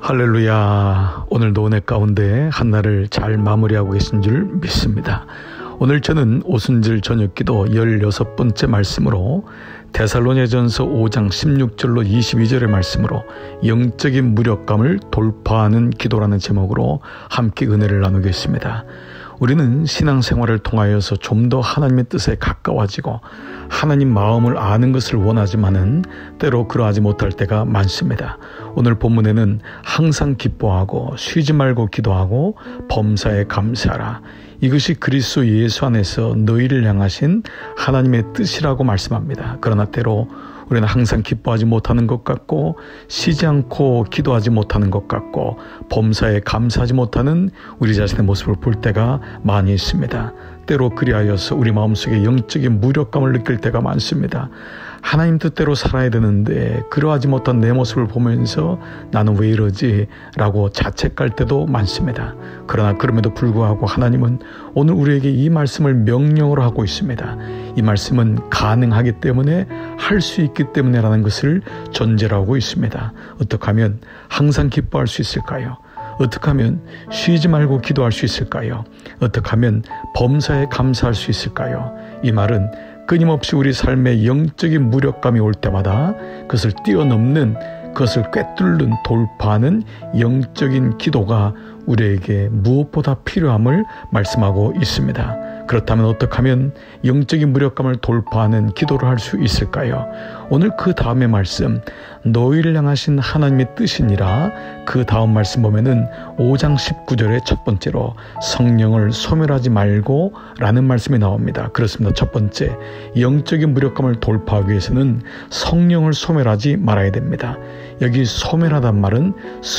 할렐루야. 오늘도 은혜 가운데 한날을 잘 마무리하고 계신 줄 믿습니다. 오늘 저는 오순절 저녁기도 16번째 말씀으로 데살로니가전서 5장 16절로 22절의 말씀으로 영적인 무력감을 돌파하는 기도라는 제목으로 함께 은혜를 나누겠습니다. 우리는 신앙생활을 통하여서 좀 더 하나님의 뜻에 가까워지고 하나님 마음을 아는 것을 원하지만은 때로 그러하지 못할 때가 많습니다. 오늘 본문에는 항상 기뻐하고 쉬지 말고 기도하고 범사에 감사하라. 이것이 그리스도 예수 안에서 너희를 향하신 하나님의 뜻이라고 말씀합니다. 그러나 때로 우리는 항상 기뻐하지 못하는 것 같고 쉬지 않고 기도하지 못하는 것 같고 범사에 감사하지 못하는 우리 자신의 모습을 볼 때가 많이 있습니다. 때로 그리하여서 우리 마음속에 영적인 무력감을 느낄 때가 많습니다. 하나님 뜻대로 살아야 되는데 그러하지 못한 내 모습을 보면서 나는 왜 이러지? 라고 자책할 때도 많습니다. 그러나 그럼에도 불구하고 하나님은 오늘 우리에게 이 말씀을 명령으로 하고 있습니다. 이 말씀은 가능하기 때문에 할 수 있기 때문에라는 것을 전제로 하고 있습니다. 어떻게 하면 항상 기뻐할 수 있을까요? 어떻게 하면 쉬지 말고 기도할 수 있을까요? 어떻게 하면 범사에 감사할 수 있을까요? 이 말은 끊임없이 우리 삶에 영적인 무력감이 올 때마다 그것을 뛰어넘는, 그것을 꿰뚫는, 돌파하는 영적인 기도가 우리에게 무엇보다 필요함을 말씀하고 있습니다. 그렇다면 어떻게 하면 영적인 무력감을 돌파하는 기도를 할 수 있을까요? 오늘 그 다음의 말씀, 너희를 향하신 하나님의 뜻이니라, 그 다음 말씀 보면은 5장 19절의 첫 번째로 성령을 소멸하지 말고 라는 말씀이 나옵니다. 그렇습니다. 첫 번째, 영적인 무력감을 돌파하기 위해서는 성령을 소멸하지 말아야 됩니다. 여기 소멸하단 말은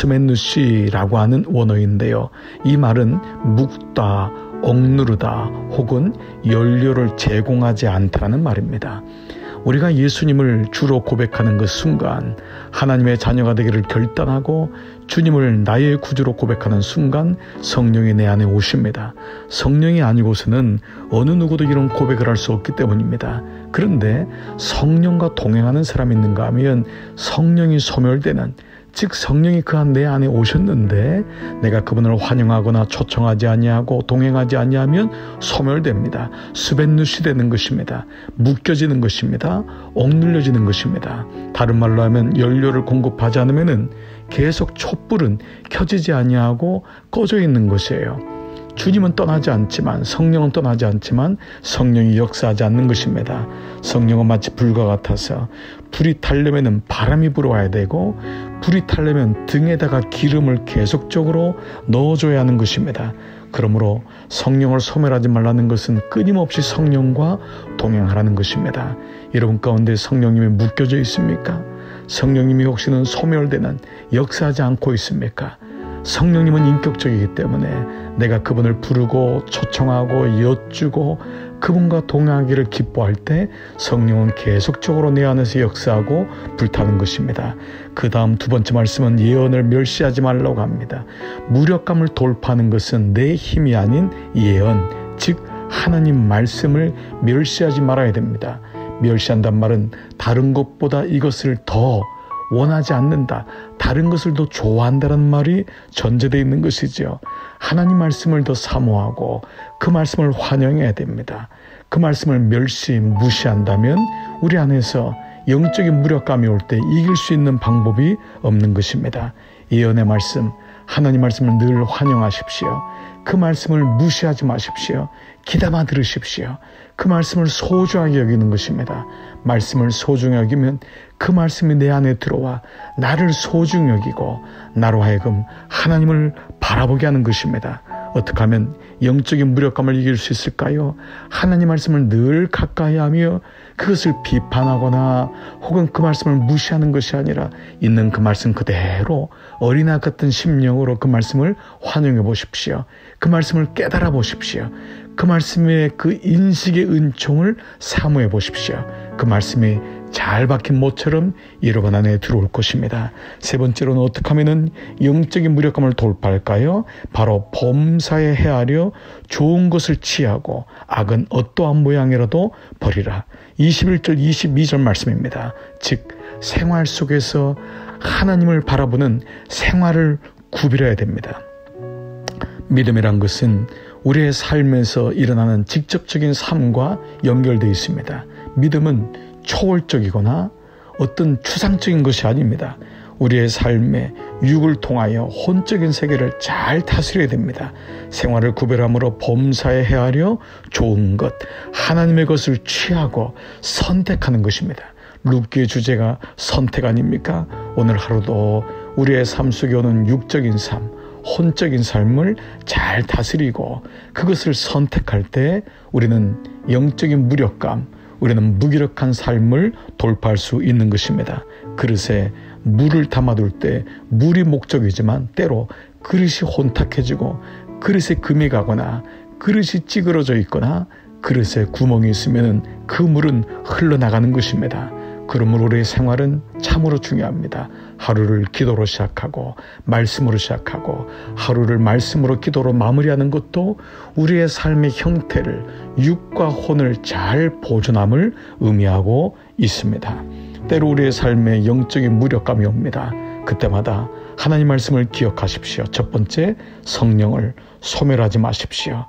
스멘누시라고 하는 원어인데요. 이 말은 묵다, 억누르다 혹은 연료를 제공하지 않다라는 말입니다. 우리가 예수님을 주로 고백하는 그 순간, 하나님의 자녀가 되기를 결단하고 주님을 나의 구주로 고백하는 순간 성령이 내 안에 오십니다. 성령이 아니고서는 어느 누구도 이런 고백을 할 수 없기 때문입니다. 그런데 성령과 동행하는 사람이 있는가 하면 성령이 소멸되는, 즉 성령이 내 안에 오셨는데 내가 그분을 환영하거나 초청하지 아니하고 동행하지 아니하면 소멸됩니다. 스벤누시 되는 것입니다. 묶여지는 것입니다. 억눌려지는 것입니다. 다른 말로 하면 연료를 공급하지 않으면 계속 촛불은 켜지지 아니하고 꺼져 있는 것이에요. 주님은 떠나지 않지만, 성령은 떠나지 않지만 성령이 역사하지 않는 것입니다. 성령은 마치 불과 같아서 불이 타려면 바람이 불어와야 되고 불이 타려면 등에다가 기름을 계속적으로 넣어줘야 하는 것입니다. 그러므로 성령을 소멸하지 말라는 것은 끊임없이 성령과 동행하라는 것입니다. 여러분 가운데 성령님이 묶여져 있습니까? 성령님이 혹시는 소멸되는, 역사하지 않고 있습니까? 성령님은 인격적이기 때문에 내가 그분을 부르고 초청하고 여쭈고 그분과 동행하기를 기뻐할 때 성령은 계속적으로 내 안에서 역사하고 불타는 것입니다. 그 다음 두 번째 말씀은 예언을 멸시하지 말라고 합니다. 무력감을 돌파하는 것은 내 힘이 아닌 예언, 즉 하나님 말씀을 멸시하지 말아야 됩니다. 멸시한단 말은 다른 것보다 이것을 더 원하지 않는다, 다른 것을 더 좋아한다는 말이 전제되어 있는 것이죠. 하나님 말씀을 더 사모하고 그 말씀을 환영해야 됩니다. 그 말씀을 무시한다면 우리 안에서 영적인 무력감이 올 때 이길 수 있는 방법이 없는 것입니다. 예언의 말씀, 하나님 말씀을 늘 환영하십시오. 그 말씀을 무시하지 마십시오. 귀담아 들으십시오. 그 말씀을 소중하게 여기는 것입니다. 말씀을 소중히 여기면 그 말씀이 내 안에 들어와 나를 소중히 여기고 나로 하여금 하나님을 바라보게 하는 것입니다. 어떻게 하면 영적인 무력감을 이길 수 있을까요? 하나님 말씀을 늘 가까이 하며 그것을 비판하거나 혹은 그 말씀을 무시하는 것이 아니라 있는 그 말씀 그대로 어린아 같은 심령으로 그 말씀을 환영해 보십시오. 그 말씀을 깨달아 보십시오. 그 말씀의 그 인식의 은총을 사모해 보십시오. 그 말씀이 잘 박힌 못처럼 여러분 안에 들어올 것입니다. 세 번째로는 어떻게 하면 영적인 무력감을 돌파할까요? 바로 범사에 헤아려 좋은 것을 취하고 악은 어떠한 모양이라도 버리라. 21절 22절 말씀입니다. 즉 생활 속에서 하나님을 바라보는 생활을 구별해야 됩니다. 믿음이란 것은 우리의 삶에서 일어나는 직접적인 삶과 연결되어 있습니다. 믿음은 초월적이거나 어떤 추상적인 것이 아닙니다. 우리의 삶에 육을 통하여 혼적인 세계를 잘 다스려야 됩니다. 생활을 구별함으로 범사에 헤아려 좋은 것, 하나님의 것을 취하고 선택하는 것입니다. 룻기의 주제가 선택 아닙니까? 오늘 하루도 우리의 삶 속에 오는 육적인 삶, 혼적인 삶을 잘 다스리고 그것을 선택할 때 우리는 영적인 무력감, 우리는 무기력한 삶을 돌파할 수 있는 것입니다. 그릇에 물을 담아둘 때 물이 목적이지만 때로 그릇이 혼탁해지고 그릇에 금이 가거나 그릇이 찌그러져 있거나 그릇에 구멍이 있으면 그 물은 흘러나가는 것입니다. 그러므로 우리의 생활은 참으로 중요합니다. 하루를 기도로 시작하고 말씀으로 시작하고 하루를 말씀으로 기도로 마무리하는 것도 우리의 삶의 형태를 육과 혼을 잘 보존함을 의미하고 있습니다. 때로 우리의 삶에 영적인 무력감이 옵니다. 그때마다 하나님 말씀을 기억하십시오. 첫 번째, 성령을 소멸하지 마십시오.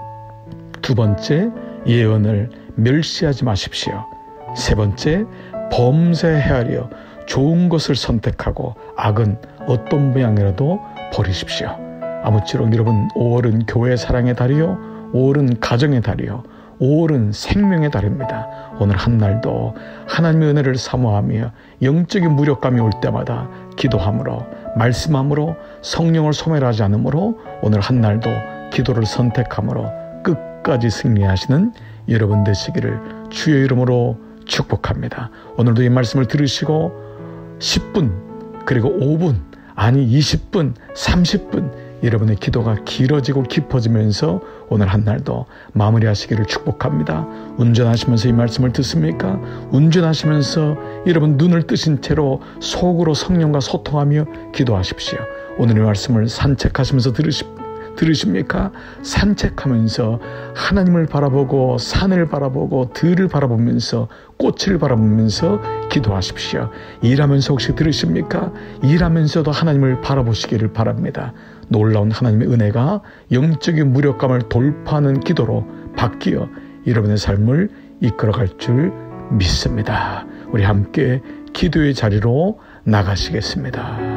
두 번째, 예언을 멸시하지 마십시오. 세 번째, 범사에 헤아려 좋은 것을 선택하고 악은 어떤 모양이라도 버리십시오. 아무쪼록 여러분, 5월은 교회 사랑의 달이요, 5월은 가정의 달이요, 5월은 생명의 달입니다. 오늘 한 날도 하나님의 은혜를 사모하며 영적인 무력감이 올 때마다 기도함으로, 말씀함으로, 성령을 소멸하지 않으므로 오늘 한 날도 기도를 선택함으로 끝까지 승리하시는 여러분 되시기를 주의 이름으로 축복합니다. 오늘도 이 말씀을 들으시고 10분, 그리고 5분, 아니 20분, 30분 여러분의 기도가 길어지고 깊어지면서 오늘 한 날도 마무리하시기를 축복합니다. 운전하시면서 이 말씀을 듣습니까? 운전하시면서 여러분 눈을 뜨신 채로 속으로 성령과 소통하며 기도하십시오. 오늘의 말씀을 산책하시면서 들으십니까? 산책하면서 하나님을 바라보고 산을 바라보고 들을 바라보면서 꽃을 바라보면서 기도하십시오. 일하면서 혹시 들으십니까? 일하면서도 하나님을 바라보시기를 바랍니다. 놀라운 하나님의 은혜가 영적인 무력감을 돌파하는 기도로 바뀌어 여러분의 삶을 이끌어갈 줄 믿습니다. 우리 함께 기도의 자리로 나가시겠습니다.